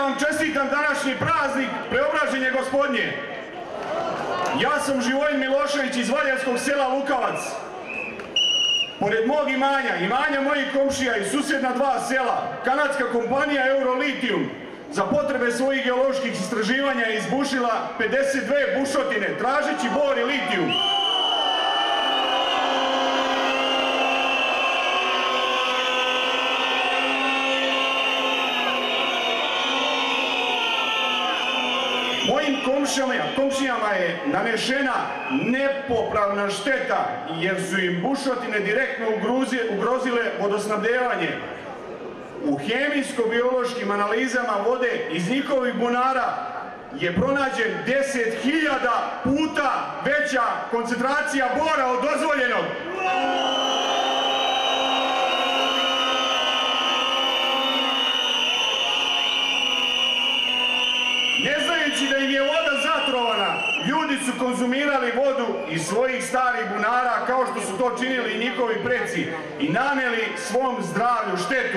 vam čestitam današnji praznik Preobraženje Gospodnje. Ja sam Živojin Milošević iz Valjevskog sela Lukavac. Pored mog imanja mojih komšija iz susjedna dva sela, kanadska kompanija Eurolitijum za potrebe svojih geoloških istraživanja je izbušila 52 bušotine tražeći bor i litijum. Mojim komšijama je nanešena nepopravna šteta jer su im bušotine direktno ugrozile vodosnabdevanje. U hemijsko-biološkim analizama vode iz njihovih bunara je pronađen 10.000 puta veća koncentracija bora od dozvoljenog. Ne znajući da im je voda zatrovana, ljudi su konzumirali vodu iz svojih starih bunara kao što su to činili i njihovi preci i naneli svom zdravlju štetu.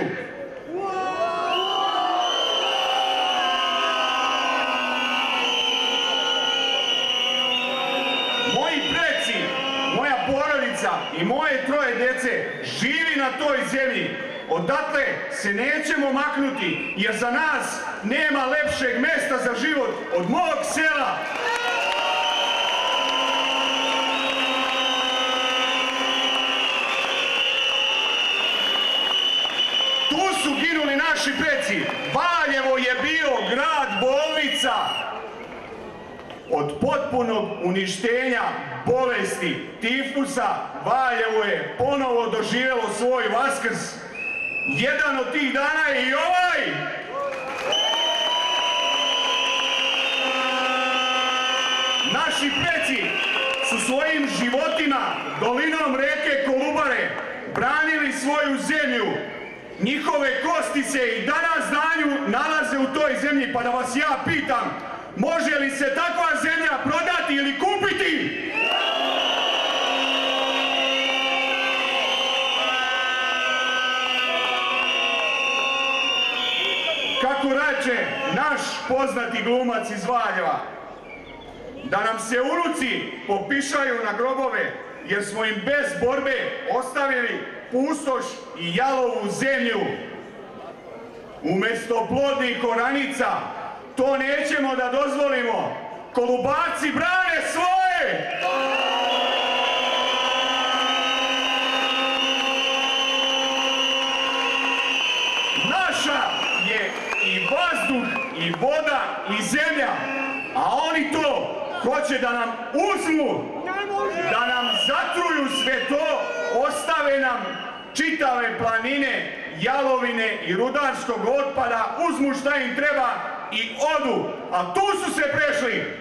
Moji preci, moja porodica i moje troje djece živi na toj zemlji. Odatle se nećemo maknuti jer za nas nema lepšeg mjesta za život od mog sela. Tu su ginuli naši preci. Valjevo je bio grad bolnica. Od potpunog uništenja bolesti tifusa Valjevo je ponovo doživjelo svoj vaskrs. Jedan od tih dana je i ovaj. Naši preci su svojim životima dolinom rijeke Kolubare branili svoju zemlju. Njihove kosti se i danas danju nalaze u toj zemlji, pa da vas ja pitam, može li se takva zemlja prodati ili kupiti? Kako reče naš poznati glumac iz Valjeva, da nam se unuci popišaju na grobove jer smo im bez borbe ostavili pustoš i jalovu zemlju. Umjesto plodnih oranica to nećemo da dozvolimo. Kolubarci brane svoje! Naša je i vazduh, i voda, i zemlja, a oni to hoće da nam uzmu, da nam zatruju sve to, ostave nam čitave planine, jalovine i rudarskog otpada, uzmu šta im treba i odu, a tu su se prešli.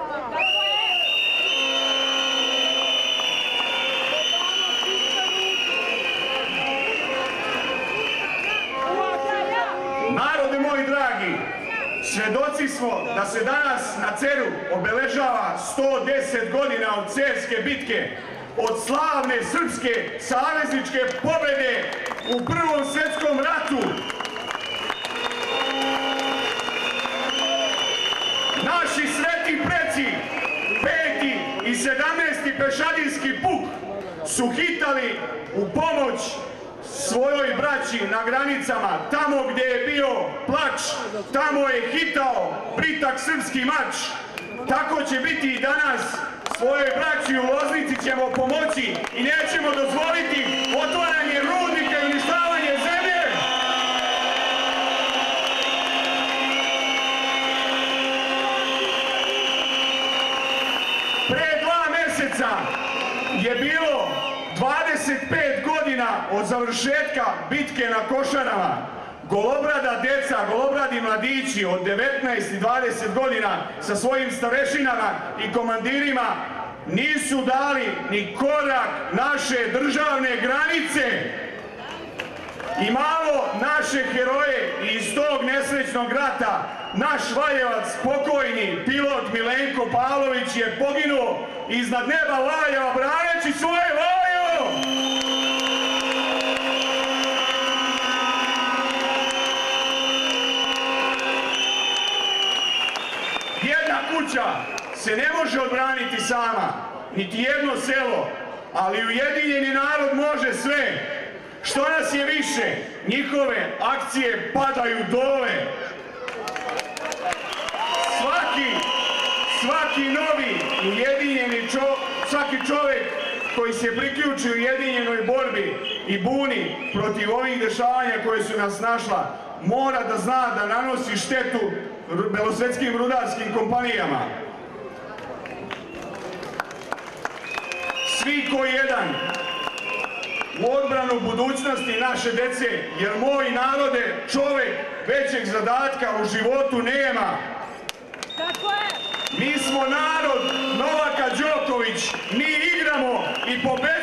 Narode moji dragi, svjedoci smo da se danas na Ceru obeležava 110 godina od Cerske bitke, od slavne srpske savezničke pobjede u Prvom svjetskom ratu. Naši sveti preci, 5. i 17. pešadijski puk su hitali u pomoć svojoj braći na granicama. Tamo gdje je bio plač, tamo je hitao pritak srpski mač. Tako će biti i danas. Svojoj braći u Loznici ćemo pomoći i nećemo dozvoliti otvaranje rudnika i uništavanje zemlje. Pre 2 mjeseca je bilo 25 godina od završetka bitke na Košarama. Golobrada deca, golobradi mladići od 19 i 20 godina sa svojim starešinama i komandirima nisu dali ni korak naše državne granice. Imamo naše heroje iz tog nesrećnog rata. Naš Valjevac, pokojni pilot Milenko Pavlović je poginuo iznad neba Valjeva braneći svoje Valjevo. kuća se ne može odbraniti sama, niti jedno selo, ali ujedinjeni narod može sve. Što nas je više, njihove akcije padaju dole. Svaki novi ujedinjeni svaki čovjek koji se priključi ujedinjenoj borbi i buni protiv ovih dešavanja koje su nas našla, mora da zna da nanosi štetu belosvetskim rudarskim kompanijama. Svi ko jedan u odbranu budućnosti naše dece, jer moj narode, čovjek većeg zadatka u životu nema. Mi smo narod Novaka Đoković, mi igramo i pobeđujemo.